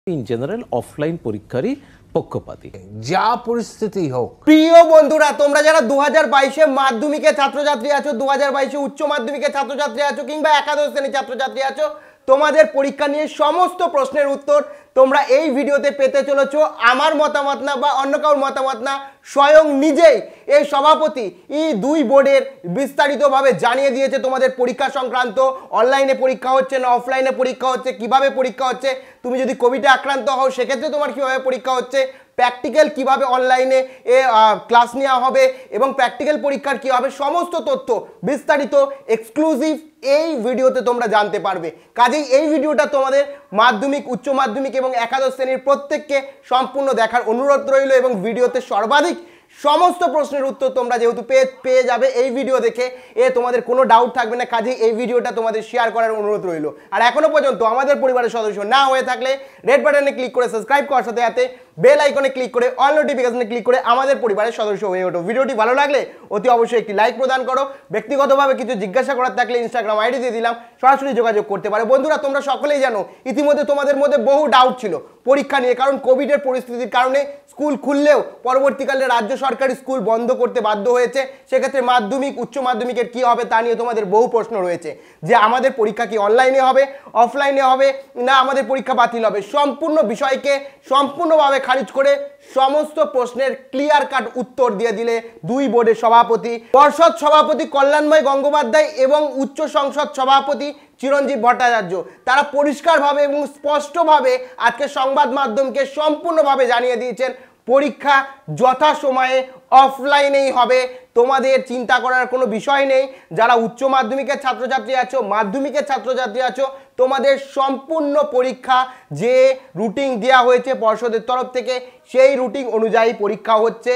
In general offline পরীক্ষারই পক্ষপাতী যা পরিস্থিতি হোক। প্রিয় বন্ধুরা, তোমরা যারা 2022-এ মাধ্যমিকের ছাত্রছাত্রী আছো, 2022-এ উচ্চ মাধ্যমিকের ছাত্রছাত্রী আছো কিংবা একাদশ শ্রেণীর ছাত্রছাত্রী আছো, তোমাদের পরীক্ষা নিয়ে সমস্ত প্রশ্নের উত্তর তোমরা এই ভিডিওতে পেতে চলেছো। আমার মতামত না বা অন্য কারোর মতামত না, স্বয়ং নিজেই এই সভাপতি এই দুই বোর্ডের বিস্তারিতভাবে জানিয়ে দিয়েছে তোমাদের পরীক্ষা সংক্রান্ত। অনলাইনে পরীক্ষা হচ্ছে না অফলাইনে পরীক্ষা হচ্ছে, কিভাবে পরীক্ষা হচ্ছে, তুমি যদি কোভিডে আক্রান্ত হও সেক্ষেত্রে তোমার কিভাবে পরীক্ষা হচ্ছে, প্র্যাকটিক্যাল কিভাবে অনলাইনে ক্লাস নেওয়া হবে এবং প্র্যাকটিক্যাল পরীক্ষার কী হবে, সমস্ত তথ্য বিস্তারিত এক্সক্লুসিভ এই ভিডিওতে তোমরা জানতে পারবে। কাজেই এই ভিডিওটা তোমাদের মাধ্যমিক, উচ্চ মাধ্যমিক এবং একাদশ শ্রেণীর প্রত্যেককে সম্পূর্ণ দেখার অনুরোধ রইল এবং ভিডিওতে সর্বাধিক সমস্ত প্রশ্নের উত্তর তোমরা যেহেতু পেয়ে যাবে এই ভিডিও দেখে, তোমাদের কোনো ডাউট থাকবে না। কাজেই এই ভিডিওটা তোমাদের শেয়ার করার অনুরোধ রইল। আর এখনো পর্যন্ত আমাদের পরিবারের সদস্য না হয়ে থাকলে রেড বাটনে ক্লিক করে সাবস্ক্রাইব করার সাথে সাথে বেল আইকনে ক্লিক করে অল নোটিফিকেশনে ক্লিক করে আমাদের পরিবারের সদস্য হয়ে ওঠো। ভিডিওটি ভালো লাগলে অতি অবশ্যই একটি লাইক প্রদান করো। ব্যক্তিগতভাবে কিছু জিজ্ঞাসা করার থাকলে ইনস্টাগ্রাম আইডি দিয়ে দিলাম, সরাসরি যোগাযোগ করতে পারো। বন্ধুরা, তোমরা সকলেই জানো ইতিমধ্যে তোমাদের মধ্যে বহু ডাউট ছিল পরীক্ষা নিয়ে, কারণ কোভিডের পরিস্থিতির কারণে স্কুল খুললেও পরবর্তীকালে রাজ্য সরকারি স্কুল বন্ধ করতে বাধ্য হয়েছে। সেক্ষেত্রে মাধ্যমিক, উচ্চ মাধ্যমিকের কী হবে তা নিয়ে তোমাদের বহু প্রশ্ন রয়েছে যে আমাদের পরীক্ষা কি অনলাইনে হবে, অফলাইনে হবে, না আমাদের পরীক্ষা বাতিল হবে। সম্পূর্ণ বিষয়কে সম্পূর্ণভাবে খারিজ করে সমস্ত প্রশ্নের ক্লিয়ার কাট উত্তর দিয়ে দিলে দুই বোর্ডের সভাপতি, পর্ষদ সভাপতি কল্যাণময় গঙ্গোপাধ্যায় এবং উচ্চ সংসদ সভাপতি চিরঞ্জীব ভট্টাচার্য। তারা পরিষ্কারভাবে এবং স্পষ্টভাবে আজকে সংবাদ মাধ্যমকে সম্পূর্ণভাবে জানিয়ে দিয়েছেন পরীক্ষা যথাসময়ে অফলাইনেই হবে। তোমাদের চিন্তা করার কোনো বিষয় নেই। যারা উচ্চ মাধ্যমিকের ছাত্রছাত্রী আছো, মাধ্যমিকের ছাত্রছাত্রী আছো, তোমাদের সম্পূর্ণ পরীক্ষা যে রুটিন দেওয়া হয়েছে পর্ষদের তরফ থেকে সেই রুটিন অনুযায়ী পরীক্ষা হচ্ছে।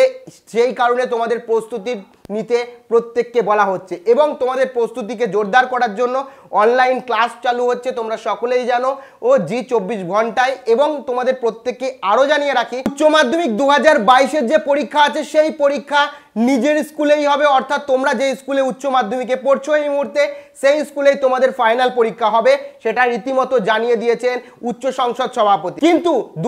সেই কারণে তোমাদের প্রস্তুতি নিতে প্রত্যেককে বলা হচ্ছে এবং তোমাদের প্রস্তুতিকে জোরদার করার জন্য অনলাইন ক্লাস চালু হচ্ছে, তোমরা সকলেই জানো, ও জি 24 ঘন্টায়। এবং তোমাদের প্রত্যেককে আরও জানিয়ে রাখি, উচ্চ মাধ্যমিক 2022-এর যে পরীক্ষা আছে সেই পরীক্ষা নিজের স্কুলেই হবে, অর্থাৎ তোমরা যে স্কুলে উচ্চ মাধ্যমিকে পড়ছো এই মুহূর্তে সেই স্কুলেই তোমাদের ফাইনাল পরীক্ষা হবে, সেটা রীতিমতো জানিয়ে দিয়েছেন উচ্চ সংসদ সভাপতি। কিন্তু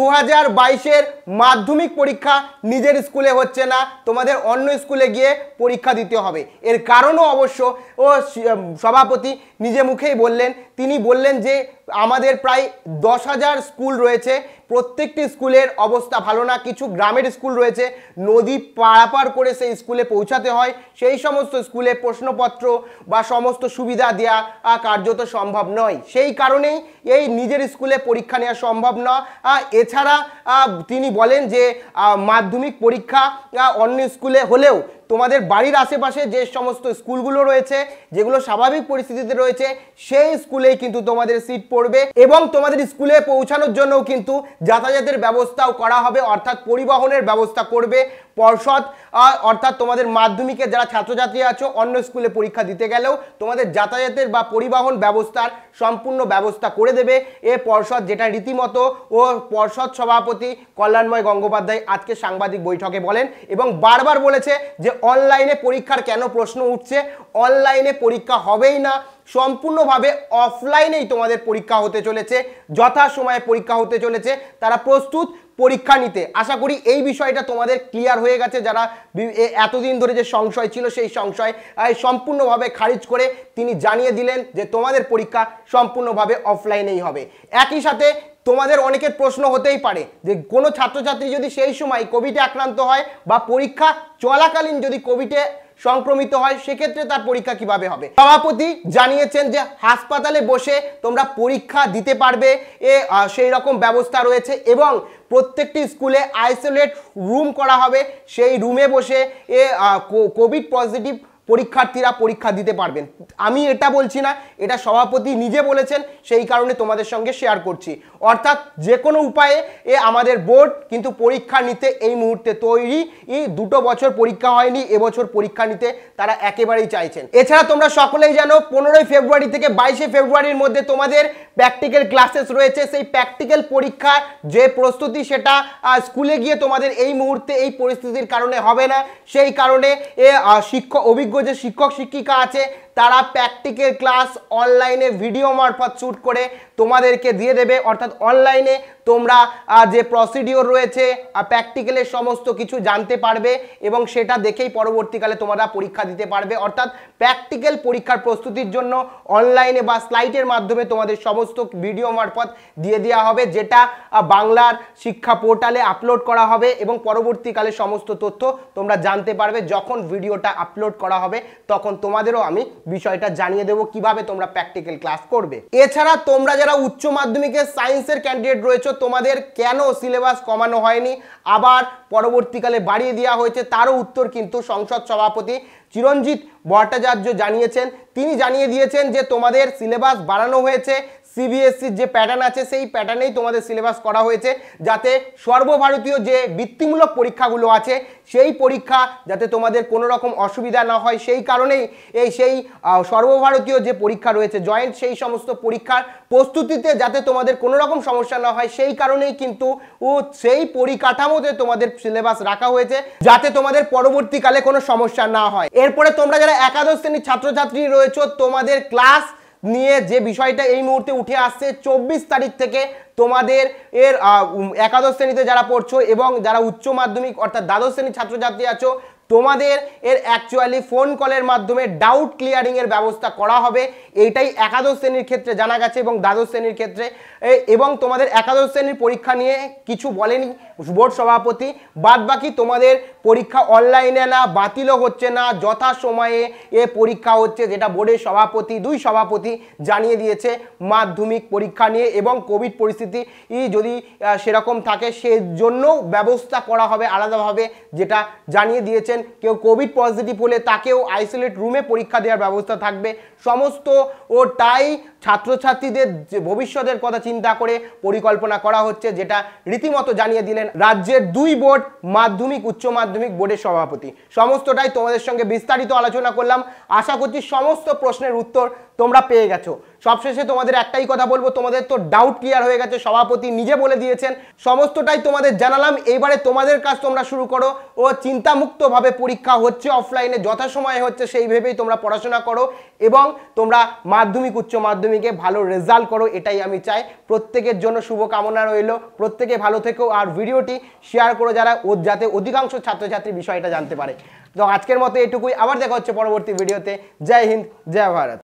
2022-এর মাধ্যমিক পরীক্ষা নিজের স্কুলে হচ্ছে না, তোমাদের অন্য স্কুলে গিয়ে পরীক্ষা দিতে হবে। এর কারণও অবশ্য ও সভাপতি নিজে মুখেই বললেন। তিনি বললেন যে আমাদের প্রায় 10,000 স্কুল রয়েছে, প্রত্যেকটি স্কুলের অবস্থা ভালো না। কিছু গ্রামের স্কুল রয়েছে, নদী পারাপার করে সেই স্কুলে পৌঁছাতে হয়, সেই সমস্ত স্কুলে প্রশ্নপত্র বা সমস্ত সুবিধা দেওয়া কার্যত সম্ভব নয়। সেই কারণেই এই নিজের স্কুলে পরীক্ষা নেওয়া সম্ভব নয়। এছাড়া তিনি বলেন যে মাধ্যমিক পরীক্ষা অন্য স্কুলে হলেও তোমাদের বাড়ির আশেপাশে যে সমস্ত স্কুলগুলো রয়েছে, যেগুলো স্বাভাবিক পরিস্থিতিতে রয়েছে, সেই স্কুলেই কিন্তু তোমাদের সিট পড়বে এবং তোমাদের স্কুলে পৌঁছানোর জন্যও কিন্তু যাতায়াতের ব্যবস্থাও করা হবে, অর্থাৎ পরিবহনের ব্যবস্থা করবে পর্ষদ। অর্থাৎ তোমাদের মাধ্যমিকের যারা ছাত্রছাত্রী আছো অন্য স্কুলে পরীক্ষা দিতে গেলেও তোমাদের যাতায়াতের বা পরিবহন ব্যবস্থার সম্পূর্ণ ব্যবস্থা করে দেবে এ পর্ষদ, যেটা রীতিমতো ও পর্ষদ সভাপতি কল্যাণময় গঙ্গোপাধ্যায় আজকে সাংবাদিক বৈঠকে বলেন এবং বারবার বলেছে যে অনলাইনে পরীক্ষার কেন প্রশ্ন উঠছে, অনলাইনে পরীক্ষা হবেই না, সম্পূর্ণভাবে অফলাইনেই তোমাদের পরীক্ষা হতে চলেছে, যথাসময়ে পরীক্ষা হতে চলেছে। তারা প্রস্তুত পরীক্ষা নিতে। আশা করি এই বিষয়টা তোমাদের ক্লিয়ার হয়ে গেছে। যারা এতদিন ধরে যে সংশয় ছিল সেই সংশয় সম্পূর্ণভাবে খারিজ করে তিনি জানিয়ে দিলেন যে তোমাদের পরীক্ষা সম্পূর্ণভাবে অফলাইনেই হবে। একই সাথে তোমাদের অনেকের প্রশ্ন হতেই পারে যে কোনো ছাত্রছাত্রী যদি সেই সময় কোভিডে আক্রান্ত হয় বা পরীক্ষা চলাকালীন যদি কোভিডে সংক্রমিত হয় সেক্ষেত্রে তার পরীক্ষা কিভাবে হবে। সভাপতি জানিয়েছেন যে হাসপাতালে বসে তোমরা পরীক্ষা দিতে পারবে, সেই রকম ব্যবস্থা রয়েছে এবং প্রত্যেকটি স্কুলে আইসোলেট রুম করা হবে, সেই রুমে বসে কোভিড পজিটিভ পরীক্ষার্থীরা পরীক্ষা দিতে পারবেন। আমি এটা বলছি না, এটা সভাপতি নিজে বলেছেন, সেই কারণে তোমাদের সঙ্গে শেয়ার করছি। অর্থাৎ যে কোনো উপায়ে আমাদের বোর্ড কিন্তু পরীক্ষা নিতে এই মুহূর্তে তৈরি। 2 বছর পরীক্ষা হয়নি, এবছর পরীক্ষা নিতে তারা একেবারেই চাইছেন। এছাড়া তোমরা সকলেই জানো 15 ফেব্রুয়ারি থেকে 22 ফেব্রুয়ারির মধ্যে তোমাদের প্র্যাকটিক্যাল ক্লাসেস রয়েছে। সেই প্র্যাকটিক্যাল পরীক্ষার যে প্রস্তুতি সেটা স্কুলে গিয়ে তোমাদের এই মুহূর্তে এই পরিস্থিতির কারণে হবে না। সেই কারণে অভিজ্ঞ যে শিক্ষক শিক্ষিকা আছে তারা প্র্যাকটিক্যাল ক্লাস অনলাইনে ভিডিও মারফত শ্যুট করে তোমাদেরকে দিয়ে দেবে, অর্থাৎ অনলাইনে তোমরা যে প্রসিডিওর রয়েছে প্র্যাকটিক্যালের সমস্ত কিছু জানতে পারবে এবং সেটা দেখেই পরবর্তীকালে তোমরা পরীক্ষা দিতে পারবে। অর্থাৎ প্র্যাকটিক্যাল পরীক্ষার প্রস্তুতির জন্য অনলাইনে বা স্লাইডের মাধ্যমে তোমাদের সমস্ত ভিডিও মারফত দিয়ে দেওয়া হবে, যেটা বাংলার শিক্ষা পোর্টালে আপলোড করা হবে এবং পরবর্তীকালে সমস্ত তথ্য তোমরা জানতে পারবে। যখন ভিডিওটা আপলোড করা হবে তখন তোমাদেরও আমি বিষয়টা জানিয়ে দেবো কিভাবে তোমরা প্র্যাকটিক্যাল ক্লাস করবে। এছাড়া তোমরা যারা উচ্চ মাধ্যমিকে সায়েন্সের ক্যান্ডিডেট রয়েছে, তোমাদের কেন সিলেবাস কমানো হয়নি আবার পরবর্তীকালে বাড়িয়ে দেওয়া হয়েছে, তারও উত্তর কিন্তু সংসদ সভাপতি চিরঞ্জিত ভট্টাচার্য জানিয়েছেন। তিনি জানিয়ে দিয়েছেন যে তোমাদের সিলেবাস বাড়ানো হয়েছে, সিবিএসসির যে প্যাটার্ন আছে সেই প্যাটার্নেই তোমাদের সিলেবাস করা হয়েছে, যাতে সর্বভারতীয় যে বৃত্তিমূলক পরীক্ষাগুলো আছে সেই পরীক্ষা যাতে তোমাদের কোনো রকম অসুবিধা না হয়, সেই কারণেই সেই সর্বভারতীয় যে পরীক্ষা রয়েছে জয়েন্ট, সেই সমস্ত পরীক্ষার প্রস্তুতিতে যাতে তোমাদের কোনো রকম সমস্যা না হয় সেই কারণেই কিন্তু সেই পরিকাঠামোতে তোমাদের সিলেবাস রাখা হয়েছে, যাতে তোমাদের পরবর্তীকালে কোনো সমস্যা না হয়। এরপরে তোমরা যারা একাদশ শ্রেণীর ছাত্রছাত্রী রয়েছে, তোমাদের ক্লাস নিয়ে যে বিষয়টা এই মুহূর্তে উঠে আসছে, 24 তারিখ থেকে তোমাদের একাদশ শ্রেণীতে যারা পড়ছো এবং যারা উচ্চ মাধ্যমিক অর্থাৎ দ্বাদশ শ্রেণীর ছাত্রছাত্রী আছো, তোমাদের অ্যাকচুয়ালি ফোন কলের মাধ্যমে ডাউট ক্লিয়ারিং এর ব্যবস্থা করা হবে। এইটাই একাদশ শ্রেণীর ক্ষেত্রে জানা গেছে এবং দ্বাদশ শ্রেণীর ক্ষেত্রে। এবং তোমাদের একাদশ শ্রেণীর পরীক্ষা নিয়ে কিছু বলেনি বোর্ড সভাপতি, বাদ বাকি তোমাদের পরীক্ষা অনলাইনে না, বাতিলও হচ্ছে না, যথাসময়ে পরীক্ষা হচ্ছে, যেটা বোর্ডের সভাপতি দুই সভাপতি জানিয়ে দিয়েছে মাধ্যমিক পরীক্ষা নিয়ে। এবং কোভিড পরিস্থিতি যদি সেরকম থাকে সেজন্য ব্যবস্থা করা হবে আলাদাভাবে, যেটা জানিয়ে দিয়েছেন। কেউ কোভিড পজিটিভ হলে তাকেও আইসোলেট রুমে পরীক্ষা দেওয়ার ব্যবস্থা থাকবে। সমস্ত ওটাই ছাত্রছাত্রীদের ভবিষ্যতের কথা চিন্তা করে পরিকল্পনা করা হচ্ছে, যেটা রীতিমতো জানিয়ে দিলেন রাজ্যের দুই বোর্ড মাধ্যমিক উচ্চ মাধ্যমিক বোর্ডের সভাপতি। সমস্তটাই তোমাদের সঙ্গে বিস্তারিত আলোচনা করলাম। আশা করছি সমস্ত প্রশ্নের উত্তর তোমরা পেয়ে গেছো। সবশেষে তোমাদের একটাই কথা বলবো, তোমাদের তো ডাউট ক্লিয়ার হয়ে গেছে, সভাপতি নিজে বলে দিয়েছেন, সমস্তটাই তোমাদের জানালাম। এইবারে তোমাদের কাজ তোমরা শুরু করো ও চিন্তামুক্তভাবে পরীক্ষা হচ্ছে অফলাইনে, যথাসময়ে হচ্ছে সেই ভেবেই তোমরা পড়াশোনা করো এবং তোমরা মাধ্যমিক উচ্চ মাধ্যমিকে ভালো রেজাল্ট করো, এটাই আমি চাই। প্রত্যেকের জন্য শুভকামনা রইল, প্রত্যেকে ভালো থেকো আর ভিডিওটি শেয়ার করো যাতে অধিকাংশ ছাত্রছাত্রী বিষয়টা জানতে পারে। তো আজকের মতো এটুকুই, আবার দেখা হচ্ছে পরবর্তী ভিডিওতে। জয় হিন্দ, জয় ভারত।